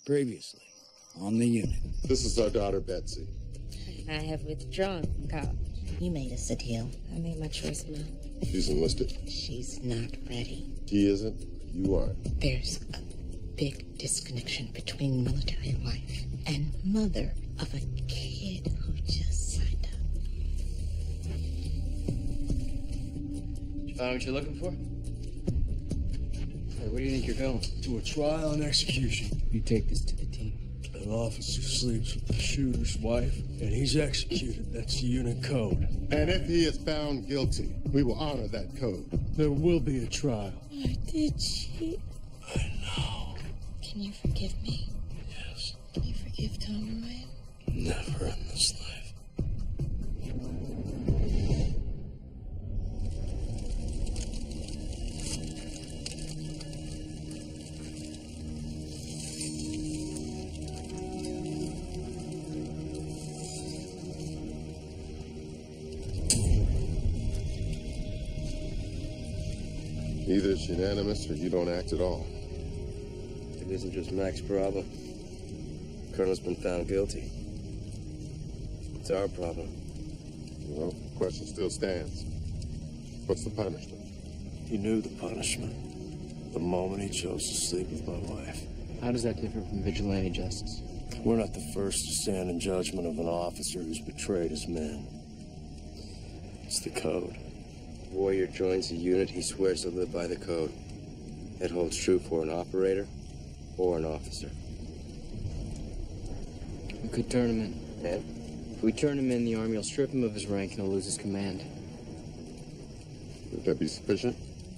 Previously on the unit. This is our daughter, Betsy. I have withdrawn from college. You made us a deal. I made my choice now. She's enlisted. She's not ready. She isn't. You are. There's a big disconnection between military life and mother of a kid who just signed up. You found what you're looking for? Hey, where do you think you're going? To a trial and execution. You take this to the team. An officer sleeps with the shooter's wife, and he's executed. That's the unit code. And if he is found guilty, we will honor that code. There will be a trial. I did cheat. I know. Can you forgive me? Yes. Can you forgive Tom Ryan? Never in this life. Either it's unanimous or you don't act at all. It isn't just Max Bravo. Colonel's been found guilty. It's our problem. Well, the question still stands. What's the punishment? He knew the punishment the moment he chose to sleep with my wife. How does that differ from vigilante justice? We're not the first to stand in judgment of an officer who's betrayed his men. It's the code. Warrior joins a unit, he swears to live by the code. It holds true for an operator or an officer. We could turn him in. And? If we turn him in, the Army will strip him of his rank and he'll lose his command. Would that be sufficient?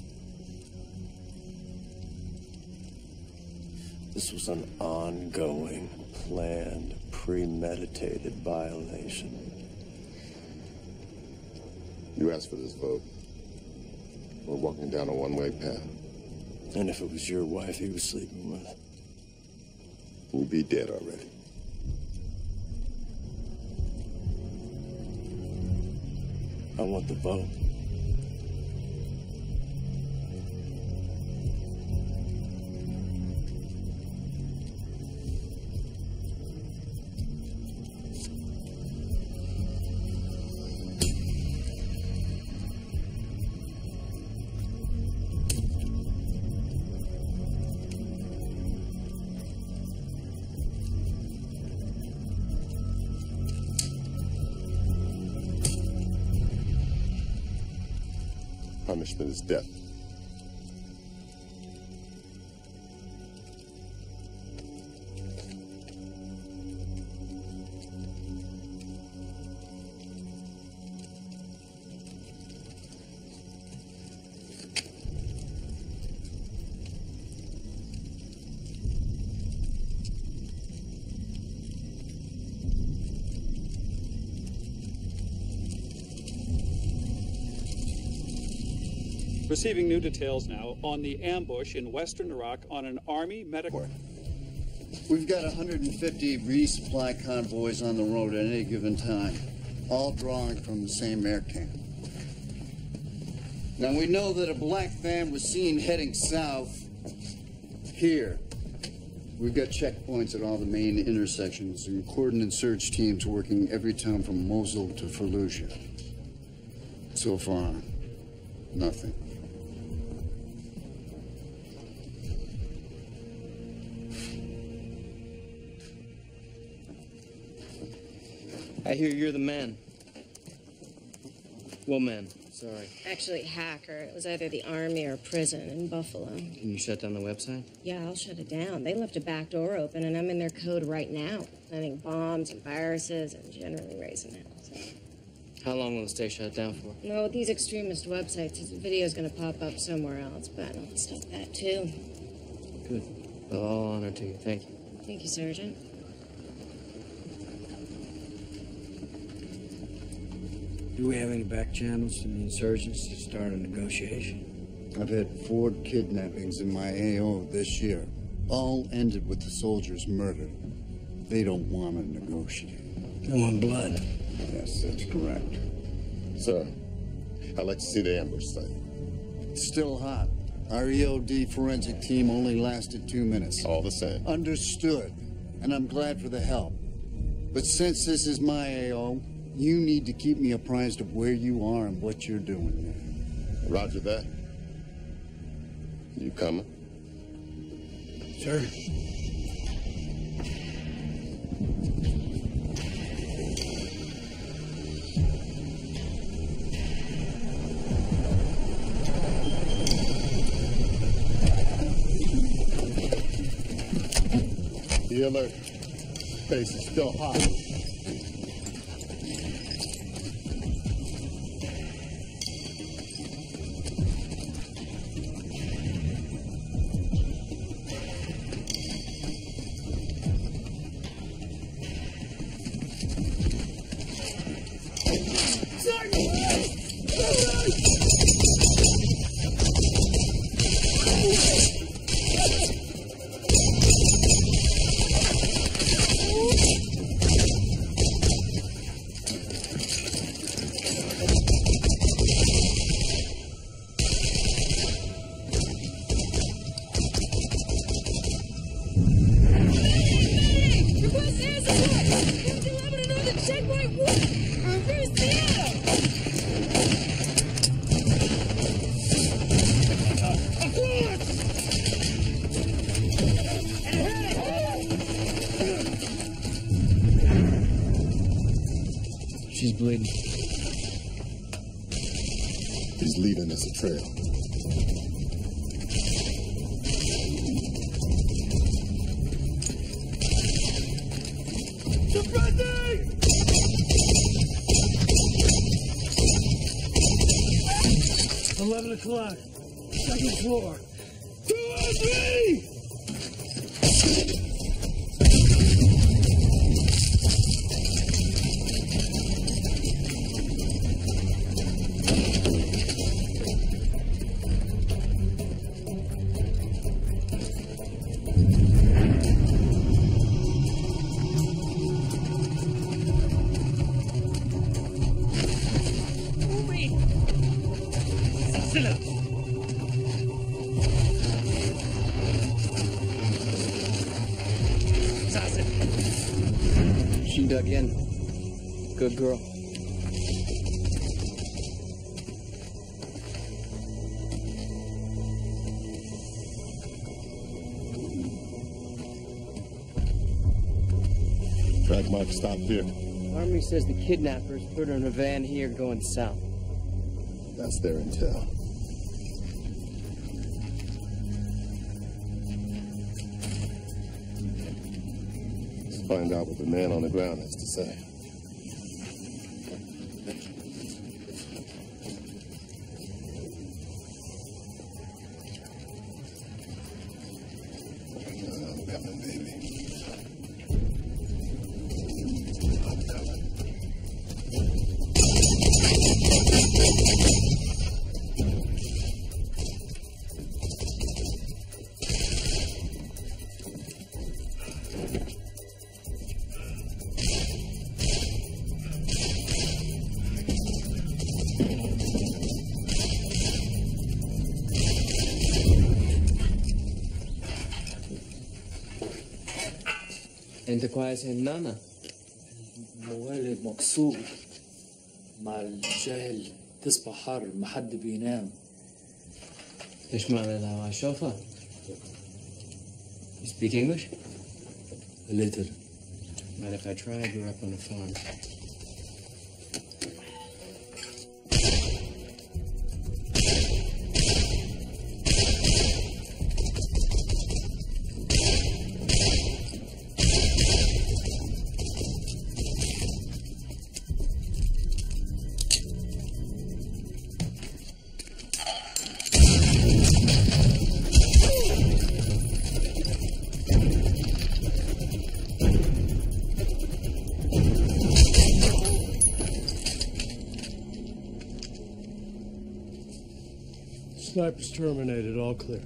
This was an ongoing, planned, premeditated violation. You asked for this vote. We're walking down a one-way path. And if it was your wife he was sleeping with? We'd be dead already. I want the vote. Punishment is death. Receiving new details now on the ambush in western Iraq on an Army medical. We've got 150 resupply convoys on the road at any given time, all drawing from the same air camp. Now we know that a black van was seen heading south here. We've got checkpoints at all the main intersections and coordinate search teams working every town from Mosul to Fallujah. So far, nothing. I hear you're the man. What man? Sorry. Actually, hacker. It was either the Army or prison in Buffalo. Can you shut down the website? Yeah, I'll shut it down. They left a back door open, and I'm in their code right now. Planting bombs and viruses and generally raising it. So. How long will it stay shut down for? No, with these extremist websites, this video's gonna pop up somewhere else, but I'll stop that too. Good. Well, all honor to you. Thank you. Thank you, Sergeant. Do we have any back channels from the insurgents to start a negotiation? I've had 4 kidnappings in my AO this year. All ended with the soldiers murdered. They don't want to negotiate. They want blood. Yes, that's correct. Sir, I'd like to see the ambush site. It's still hot. Our EOD forensic team only lasted 2 minutes. All the same. Understood. And I'm glad for the help. But since this is my AO, you need to keep me apprised of where you are and what you're doing. Roger that. You coming? Sir. Be alert. Space is still hot. She's bleeding. He's leaving us a trail. Surprising! 11 o'clock. Second floor. 203! She dug in. Good girl. Track mark stopped here. Army says the kidnappers put her in a van here going south. That's their intel. Let's find out what the man on the ground has to say. I'm coming, baby. I'm coming. انت كويس هنانا؟ موالد مقصود مع الجهل تصبح حر ما حد بينام. ايش معنى الهوا اشوفها؟ You speak English? A little. Mind if I try? I grew up on a farm. Snipers terminated, all clear.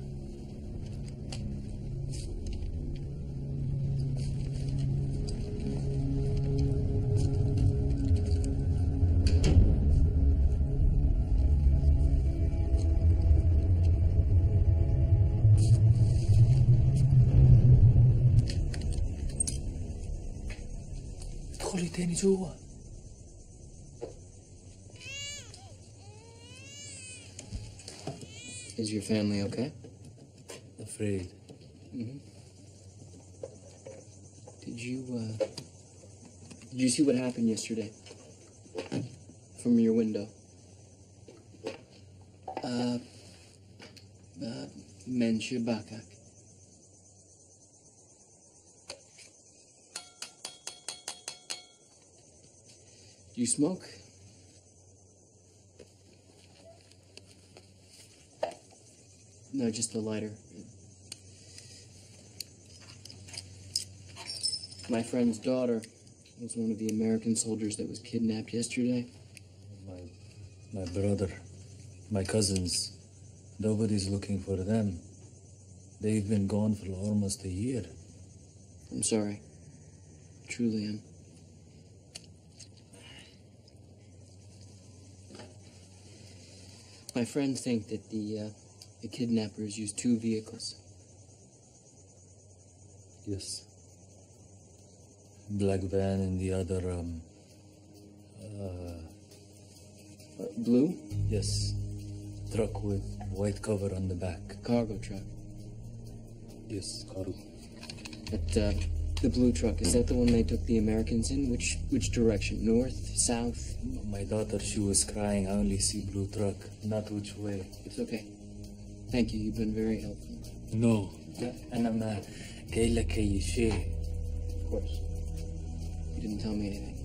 ادخلي تاني جوا. Is your family okay? Afraid. Mm-hmm. Did you see what happened yesterday? From your window? من شباكك. Do you smoke? No, just a lighter. My friend's daughter was one of the American soldiers that was kidnapped yesterday. My brother, my cousins, nobody's looking for them. They've been gone for almost a year. I'm sorry. Truly am. My friends think that the kidnappers used 2 vehicles. Yes. Black van and the other, Blue? Yes. Truck with white cover on the back. Cargo truck. Yes, cargo. But, the blue truck, is that the one they took the Americans in? Which direction? North? South? My daughter, she was crying. I only see blue truck, not which way. It's okay. Thank you. You've been very helpful. No. أنا ما قايل لك أي شيء. Of course. You didn't tell me anything.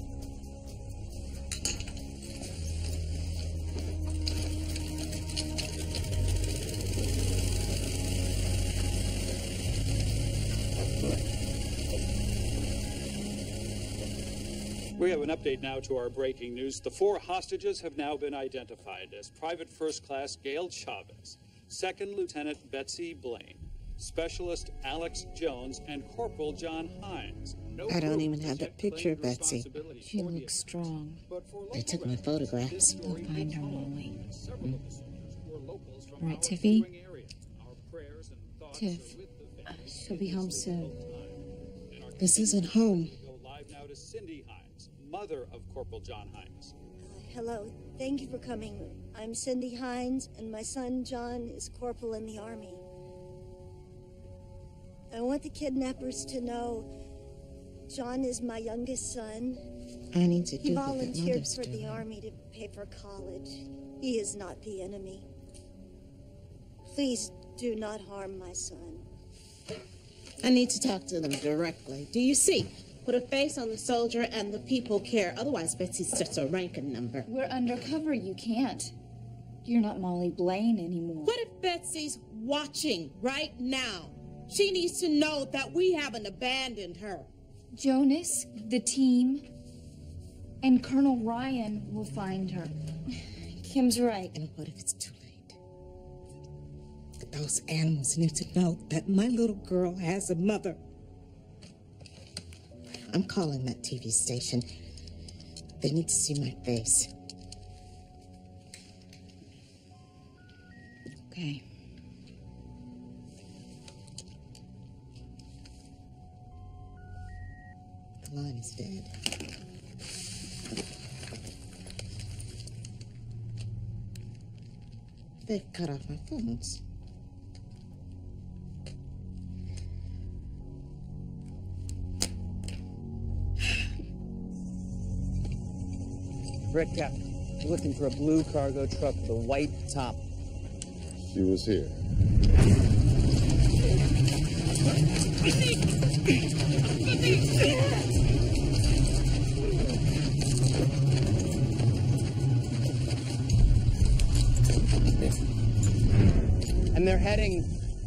We have an update now to our breaking news. The 4 hostages have now been identified as Private First Class Gail Chavez, Second Lieutenant Betsy Blaine, Specialist Alex Jones, and Corporal John Hines. I don't even have that picture of Betsy. She looks strong. They took my photographs. We'll find her, Molly. Right, Tiffy? Tiff, she'll be home soon. This isn't home. Live now to Cindy Hines, mother of Corporal John Hines. Hello. Thank you for coming. I'm Cindy Hines, and my son John is corporal in the Army. I want the kidnappers to know John is my youngest son. I need to do He what the volunteered mothers for do. the Army to pay for college. He is not the enemy. Please do not harm my son. I need to talk to them directly. Do you see? Put a face on the soldier and the people care. Otherwise, Betsy's just a ranking number. We're undercover. You can't. You're not Molly Blaine anymore. What if Betsy's watching right now? She needs to know that we haven't abandoned her. Jonas, the team, and Colonel Ryan will find her. Kim's right. And what if it's too late? Those animals need to know that my little girl has a mother. I'm calling that TV station. They need to see my face. Okay. The line is dead. They've cut off my phones. Red Cap, we're looking for a blue cargo truck with a white top. She was here. And they're heading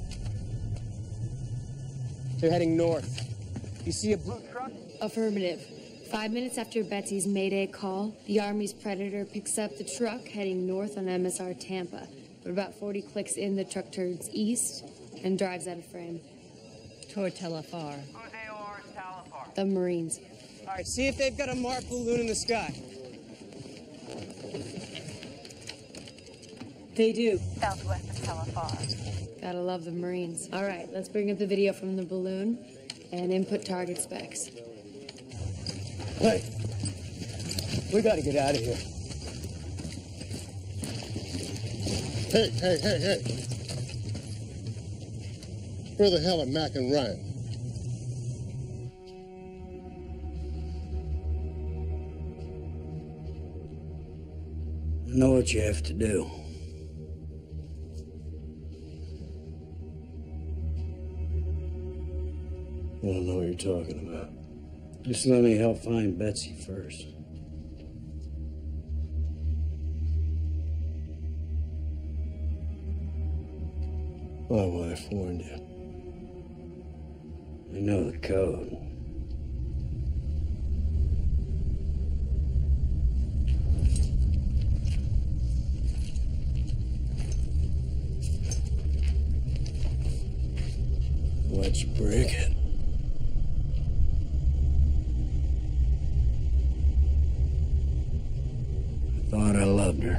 north. You see a blue truck? Affirmative. 5 minutes after Betsy's Mayday call, the Army's Predator picks up the truck heading north on MSR Tampa. But about 40 clicks in, the truck turns east and drives out of frame. Toward Tel Afar. Who's AOR's Tel Afar? The Marines. All right, see if they've got a marked balloon in the sky. They do. Southwest of Tel Afar. Gotta love the Marines. All right, let's bring up the video from the balloon and input target specs. Hey, we gotta get out of here. Hey. Where the hell are Mac and Ryan? I know what you have to do. I don't know what you're talking about. Just let me help find Betsy first. My wife warned you. I know the code. Why'd you break it? I thought I loved her.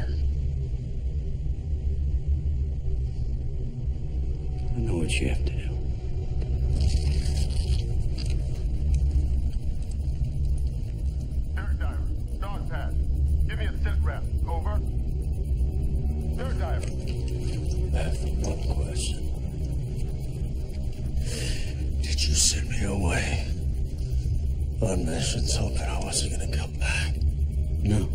I know what you have to do. Dirt diver, dog pad. Give me a sit rep. Over. Dirt diver. I have one question. Did you send me away on missions hoping I wasn't gonna come back? No.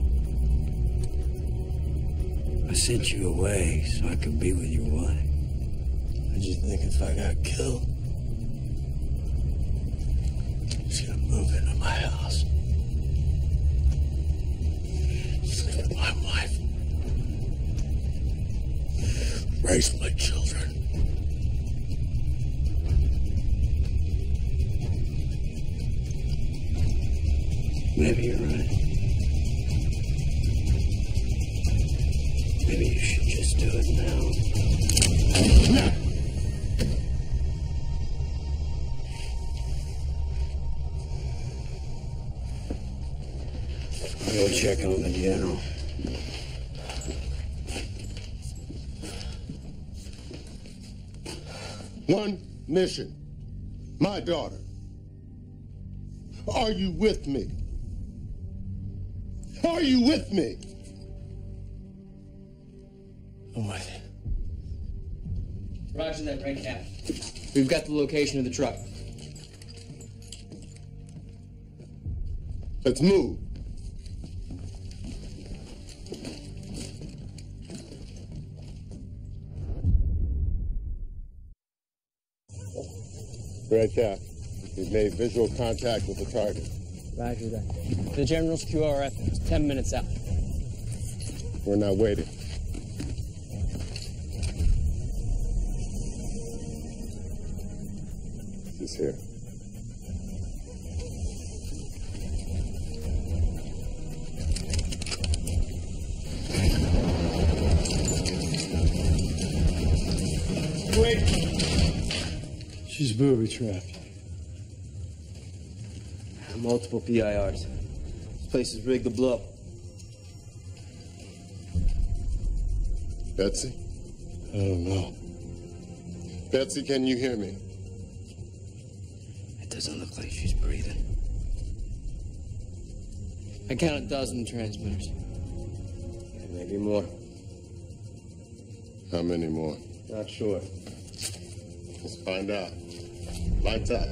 I sent you away so I could be with your wife. Did you think if I got killed, she's gonna move into my house? Sleep with my wife. Raise my children. Maybe you're right. Maybe you should just do it now. I'll go check on the general. One mission. My daughter. Are you with me? Are you with me? I'm with you. Roger that, Red Cap. We've got the location of the truck. Let's move. Red Cap, we've made visual contact with the target. Roger that. The General's QRF is 10 minutes out. We're not waiting. She's here. Wait! She's booby-trapped. Multiple PIRs. This place is rigged to blow. Betsy? I don't know. Betsy, can you hear me? It doesn't look like she's breathing. I count a dozen transmitters. Maybe more. How many more? Not sure. Let's find out. Lights out.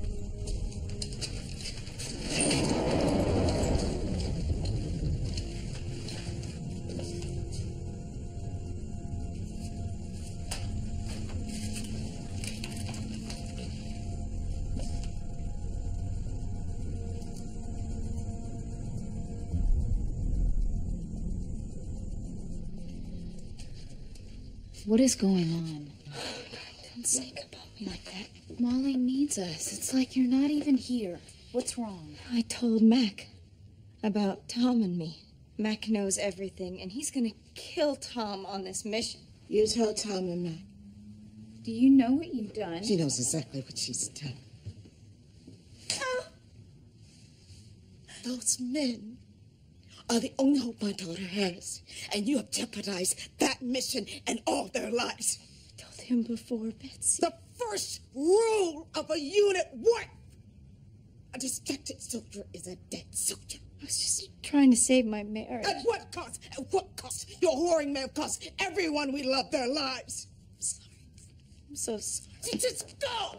What is going on? Don't think about me like that. Molly needs us. It's like you're not even here. What's wrong? I told Mac about Tom and me. Mac knows everything, and he's gonna kill Tom on this mission. You told Tom and Mac. Do you know what you've done? She knows exactly what she's done. Those men are the only hope my daughter has. And you have jeopardized that mission and all their lives. I told him before, Betsy. The first rule of a unit, what? A distracted soldier is a dead soldier. I was just trying to save my marriage. At what cost? At what cost? Your whoring may have cost everyone we love their lives. I'm sorry. I'm so sorry. Just go!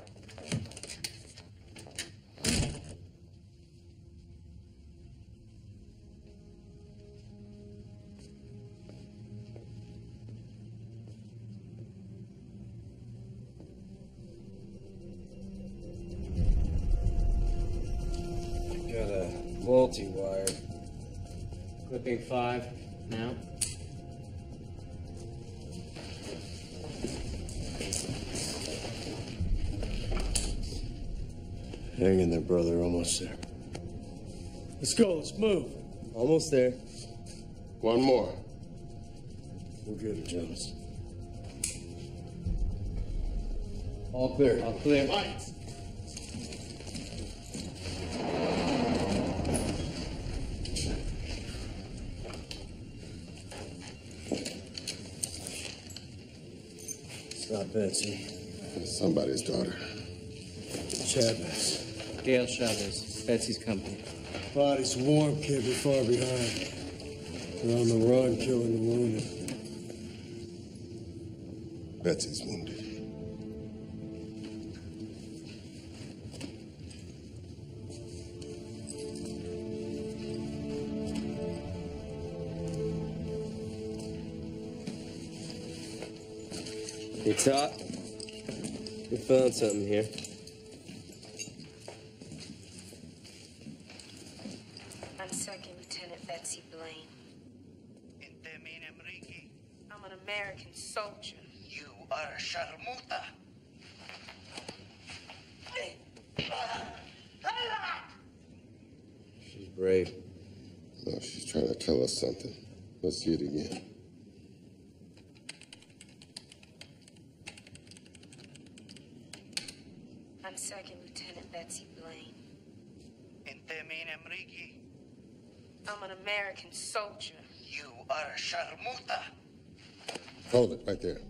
Got a multi-wire. Clipping 5 now. Hang in there, brother. Almost there. Let's go. Let's move. Almost there. One more. We'll get it, Jonas. All clear. All clear. Lights. It's not Betsy. It's somebody's daughter. Chavez. Gail Chavez, Betsy's company. Body's warm, can't be far behind. They're on the run, killing the wounded. Betsy's wounded. Hey, Top. We found something here. I'm Second Lieutenant Betsy Blaine. I'm an American soldier. You are a Sharmuta. She's brave. No, she's trying to tell us something. Let's see it again. I'm Second Lieutenant Betsy Blaine. I'm an American soldier. You are a Sharmuta. Hold it right there.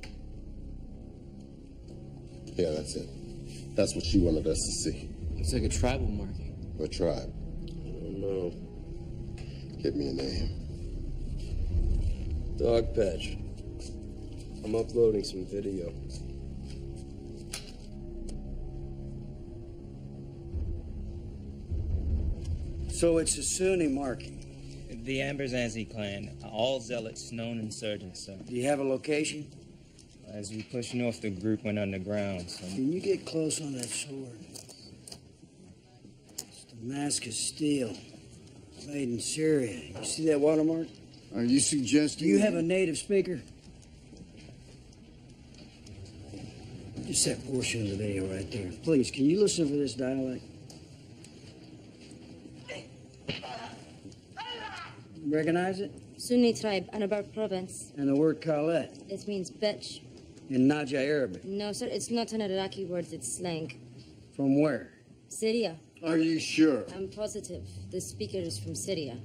Yeah, that's it. That's what she wanted us to see. It's like a tribal marking. What tribe? I don't know. Give me a name. Dog Patch. I'm uploading some video. So it's a Sunni marking. The Amberzanzi clan, all zealots, known insurgents, sir. Do you have a location? As we push north, the group went underground, so... Can you get close on that sword? It's Damascus steel, made in Syria. You see that watermark? Are you suggesting... Do you have a native speaker? Just that portion of the video right there. Please, can you listen for this dialect? Recognize it? Sunni tribe, Anabar province. And the word Khalet It means bitch. in Naja Arabic. No, sir, it's not an Iraqi word, it's slang. From where? Syria. Are you sure? I'm positive. The speaker is from Syria.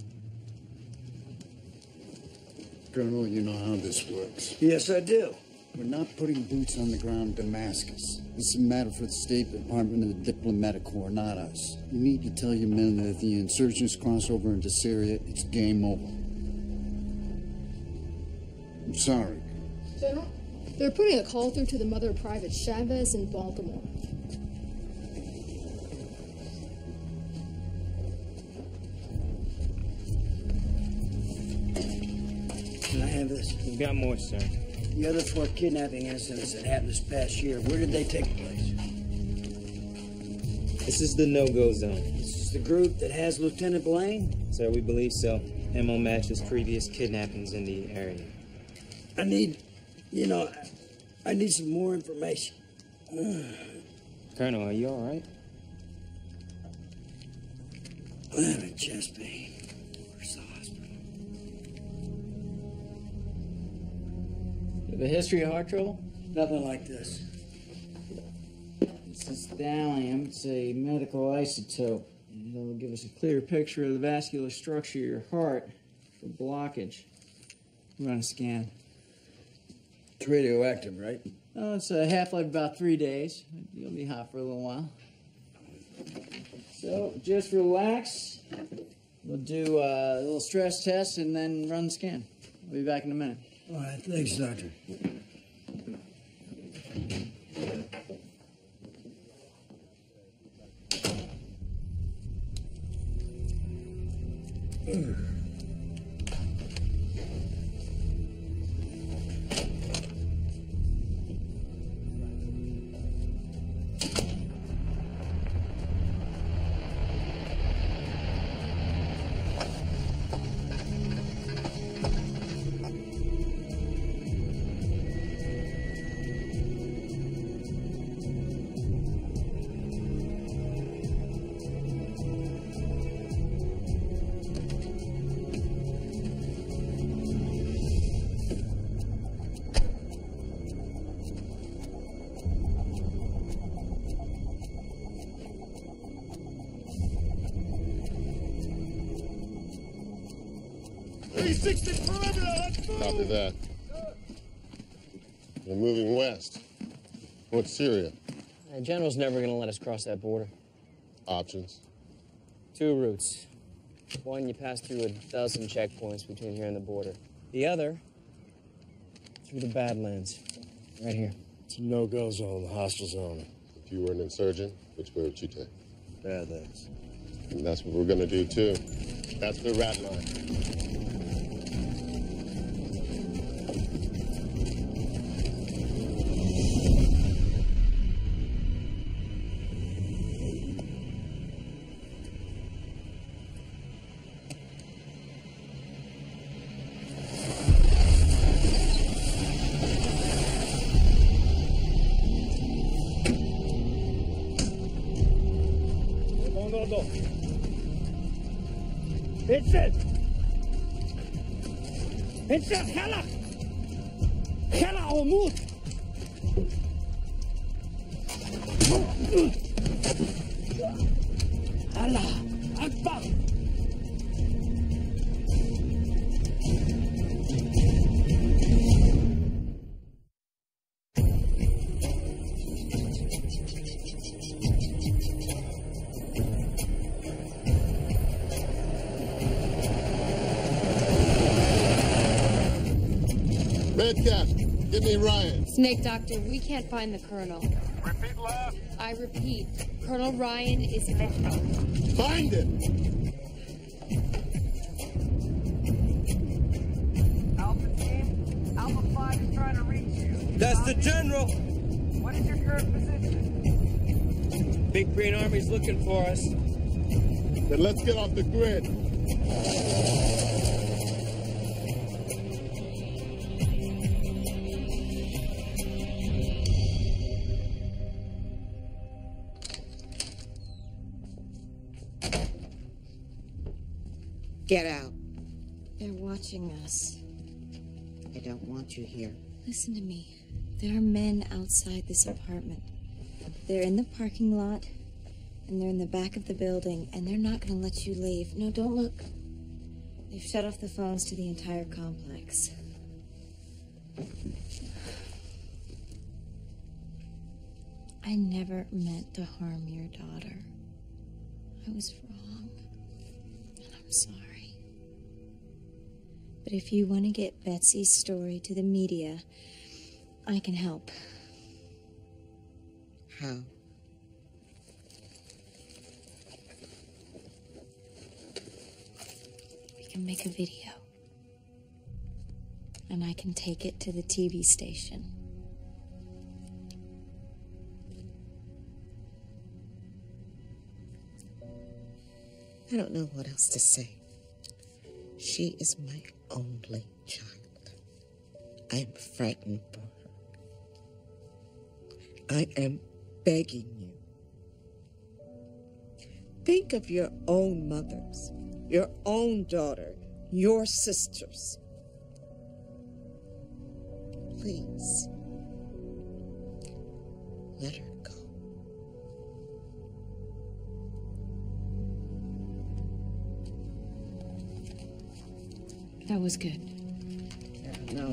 Colonel, you know how this works. Yes, I do. We're not putting boots on the ground in Damascus. This is a matter for the State Department and the Diplomatic Corps, not us. You need to tell your men that if the insurgents cross over into Syria, it's game over. I'm sorry. General, they're putting a call through to the mother of Private Chavez in Baltimore. Can I have this? We've got more, sir. The other 4 kidnapping incidents that happened this past year, where did they take place? This is the no-go zone. This is the group that has Lieutenant Blaine? Sir, we believe so. MO matches previous kidnappings in the area. I need, I need some more information. Colonel, are you all right? I'm having chest pain. Where's the hospital? The history of heart trouble? Nothing like this. This is thallium. It's a medical isotope. It'll give us a clear picture of the vascular structure of your heart for blockage. Run a scan. It's radioactive, right? Oh, it's a half-life about 3 days. You'll be hot for a little while. So So, just relax. We'll do a little stress test and then run the scan. I'll be back in a minute. All right, thanks, Doctor. Copy that. We're moving west. Towards Syria. The general's never going to let us cross that border. Options? 2 routes. One, you pass through 1,000 checkpoints between here and the border. The other, through the Badlands. Right here. It's a no-go zone, the hostile zone. If you were an insurgent, which way would you take? Badlands. And that's what we're gonna do, too. That's the rat line. انسى خلع وموت الله اكبر Medcap, give me Ryan. Snake Doctor, we can't find the Colonel. Repeat last. I repeat, Colonel Ryan is missing. Find him! Alpha team, Alpha 5 is trying to reach you. That's the general. What is your current position? Big Green Army's looking for us. Then let's get off the grid. Get out. They're watching us. I don't want you here. Listen to me. There are men outside this apartment. They're in the parking lot, and they're in the back of the building, and they're not going to let you leave. No, don't look. They've shut off the phones to the entire complex. I never meant to harm your daughter. I was wrong, and I'm sorry. But if you want to get Betsy's story to the media, I can help. How? We can make a video. And I can take it to the TV station. I don't know what else to say. She is my only child. I am frightened for her. I am begging you. Think of your own mothers, your own daughter, your sisters. Please, let her go. That was good. Yeah, no.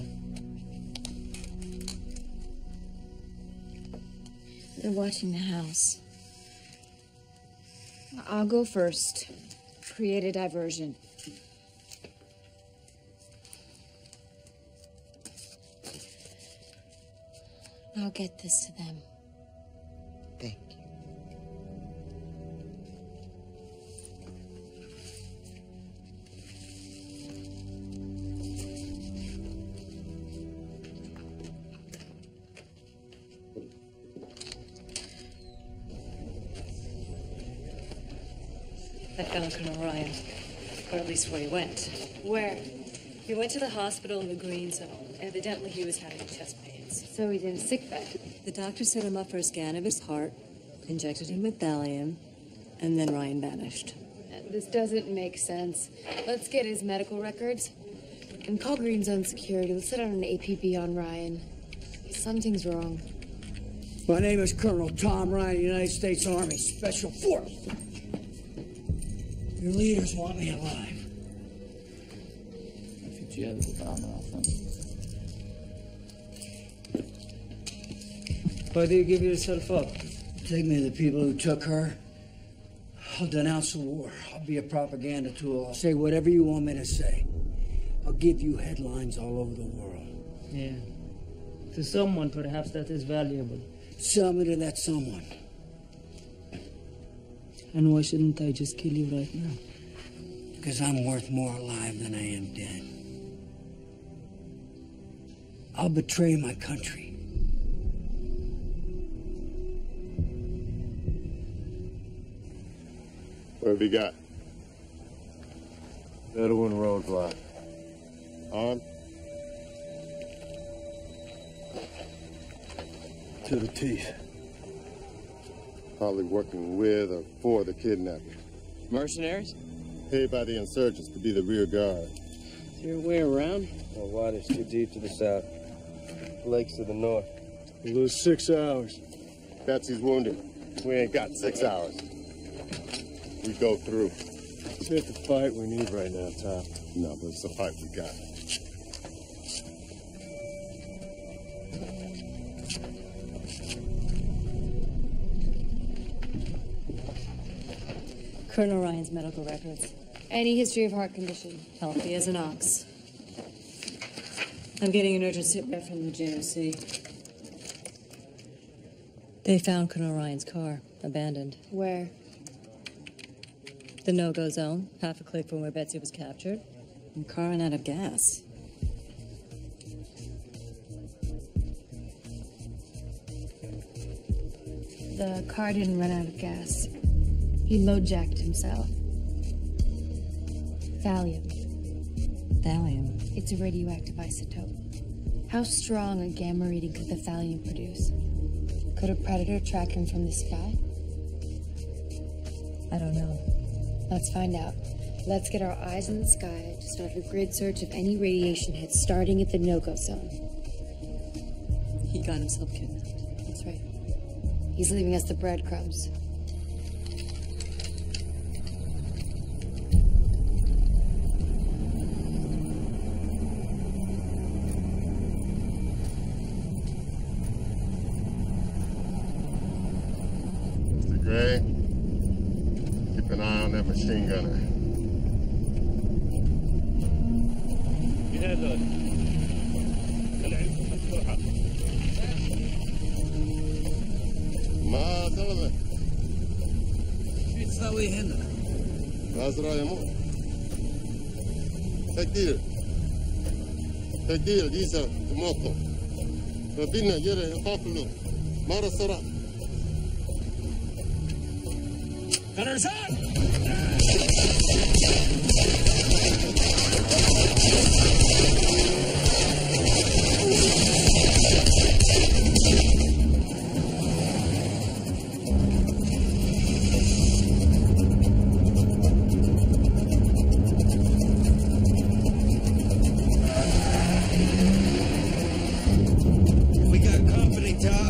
They're watching the house. I'll go first. Create a diversion. I'll get this to them. Thank you. I found Colonel Ryan. Or at least where he went. Where? He went to the hospital in the green zone. Evidently he was having chest pains. So he's in a sick bed. The doctor set him up for a scan of his heart, injected him with Valium, and then Ryan vanished. This doesn't make sense. Let's get his medical records and call Green Zone Security. Let's set out an APB on Ryan. Something's wrong. My name is Colonel Tom Ryan, United States Army Special Force. Your leaders want me alive. Why do you give yourself up? Take me to the people who took her. I'll denounce the war. I'll be a propaganda tool. I'll say whatever you want me to say. I'll give you headlines all over the world. Yeah. To someone, perhaps that is valuable. Sell me to that someone. And why shouldn't I just kill you right now? Because I'm worth more alive than I am dead. I'll betray my country. What have you got? Bedouin roadblock. Armed? To the teeth. Probably working with or for the kidnappers. Mercenaries? Paid by the insurgents to be the rear guard. Is there a way around? The water's too deep to the south. Lakes to the north. We lose 6 hours. Betsy's wounded. We ain't got 6 hours. We go through. It's not the fight we need right now, Tom. No, but it's the fight we got. Colonel Ryan's medical records. Any history of heart condition? Healthy as an ox. I'm getting an urgent sit rep from the JOC. They found Colonel Ryan's car, abandoned. Where? The no-go zone, half a click from where Betsy was captured. And car ran out of gas. The car didn't run out of gas. He load-jacked himself. Thallium. Thallium? It's a radioactive isotope. How strong a gamma reading could the thallium produce? Could a predator track him from the sky? I don't know. Let's find out. Let's get our eyes in the sky to start a grid search of any radiation hits starting at the no-go zone. He got himself kidnapped. That's right. He's leaving us the breadcrumbs. Mr. Gray, keep an eye on that machine gunner. ما سبب شو تسوي هنا؟ ناصر يموت تقدير ديسا تموتو ربنا جرى يقاتلوا مرة صراحة We got company, Doc.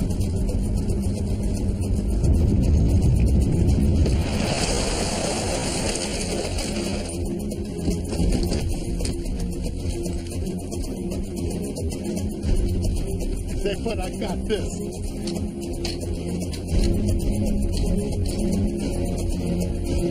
Say what, I got this.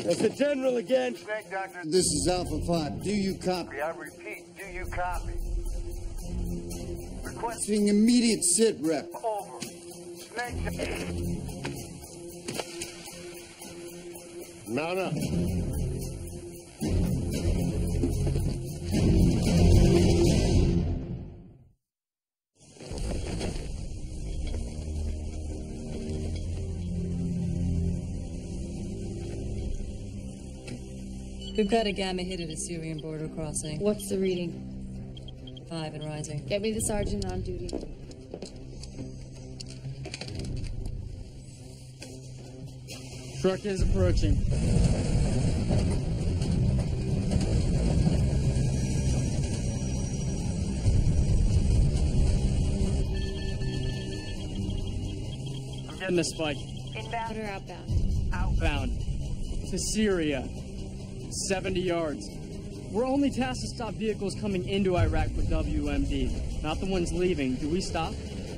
That's the General again. Snake, Doctor. This is Alpha 5. Do you copy? I repeat, do you copy? Requesting immediate sit rep. Over. Snake. Mount up. We've got a gamma hit at a Syrian border crossing. What's the reading? 5 and rising. Get me the sergeant on duty. Truck is approaching. I'm getting a spike. Inbound or outbound? Outbound. To Syria. 70 yards. We're only tasked to stop vehicles coming into Iraq with WMD, not the ones leaving. Do we stop?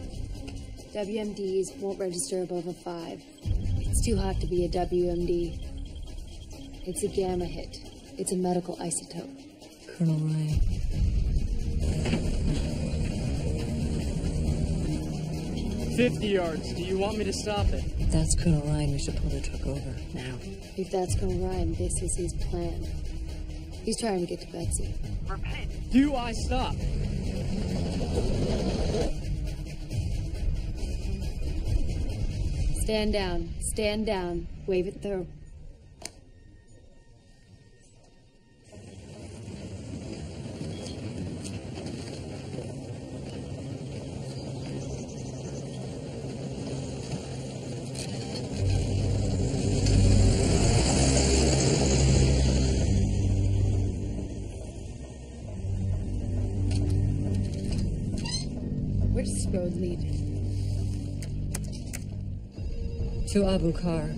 WMDs won't register above a 5. It's too hot to be a WMD. It's a gamma hit. It's a medical isotope. Colonel Ryan. "50 yards. Do you want me to stop it?" That's Colonel Ryan. We should pull the truck over now. If that's Colonel Ryan, this is his plan. He's trying to get to Betsy. Repeat. Do I stop? Stand down. Stand down. Wave it through. Where does this road lead? To Abu Khar.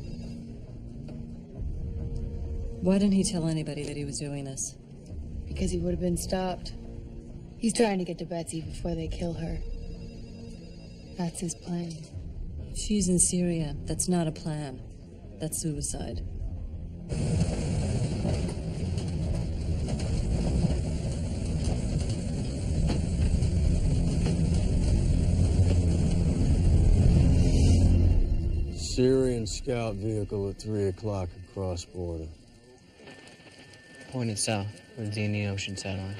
Why didn't he tell anybody that he was doing this? Because he would have been stopped. He's trying to get to Betsy before they kill her. That's his plan. She's in Syria. That's not a plan. That's suicide. Syrian scout vehicle at 3 o'clock across border. Pointed south towards the Indian Ocean satellite.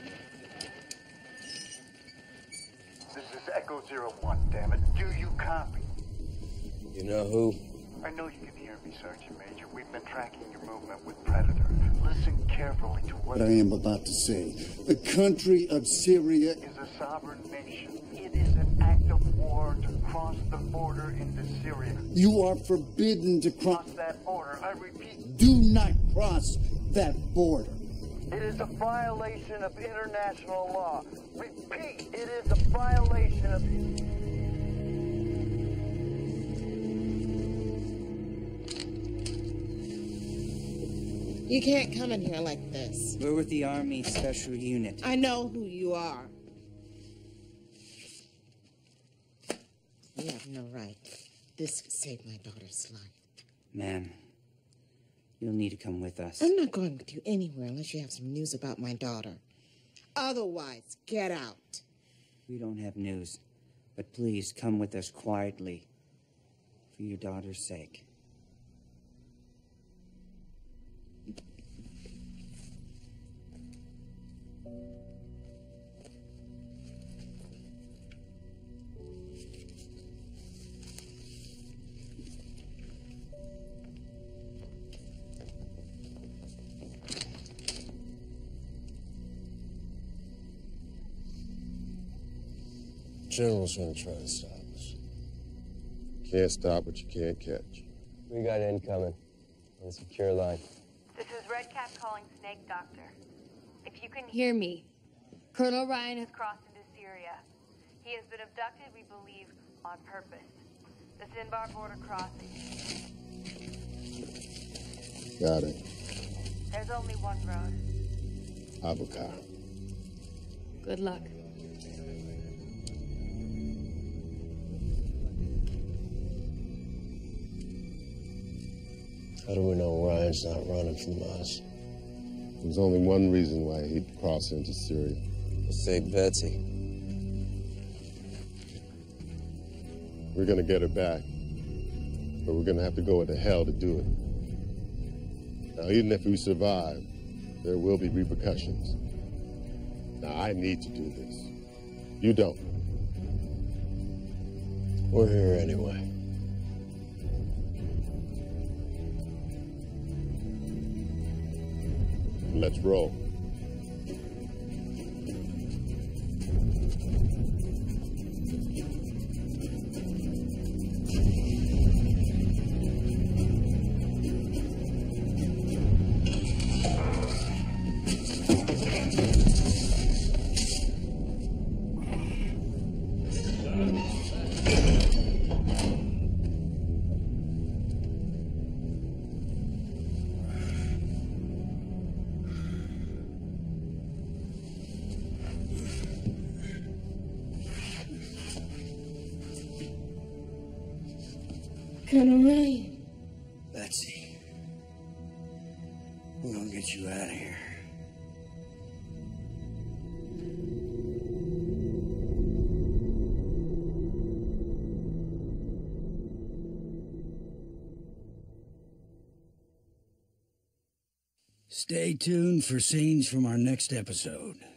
This is Echo 01, damn it. Do you copy? You know who? I know you can hear me, Sergeant Major. We've been tracking your movement with Predator. Listen carefully to what I am about to say. The country of Syria is a sovereign nation. It is an act of war to cross the border into Syria. You are forbidden to cross that border. I repeat. Do not cross that border. It is a violation of international law. Repeat, it is a violation of... You can't come in here like this. We're with the Army Special Unit. I know who you are. You have no right. This saved my daughter's life. Ma'am, you'll need to come with us. I'm not going with you anywhere unless you have some news about my daughter. Otherwise, get out. We don't have news, but please come with us quietly for your daughter's sake. General's gonna try to stop us. Can't stop what you can't catch. We got incoming on a secure line. This is Red Cap calling Snake Doctor. If you can Hear me. Colonel Ryan has crossed into Syria. He has been abducted, we believe, on purpose. The Sinbar border crossing. Got it. There's only one road. Abu Khar. Good luck. How do we know Ryan's not running from us? There's only one reason why he'd cross into Syria. To save Betsy. We're gonna get her back, but we're gonna have to go into hell to do it. Now, even if we survive, there will be repercussions. Now, I need to do this. You don't. We're here anyway. Let's roll. Colonel Ryan. Betsy. We're gonna get you out of here. Stay tuned for scenes from our next episode.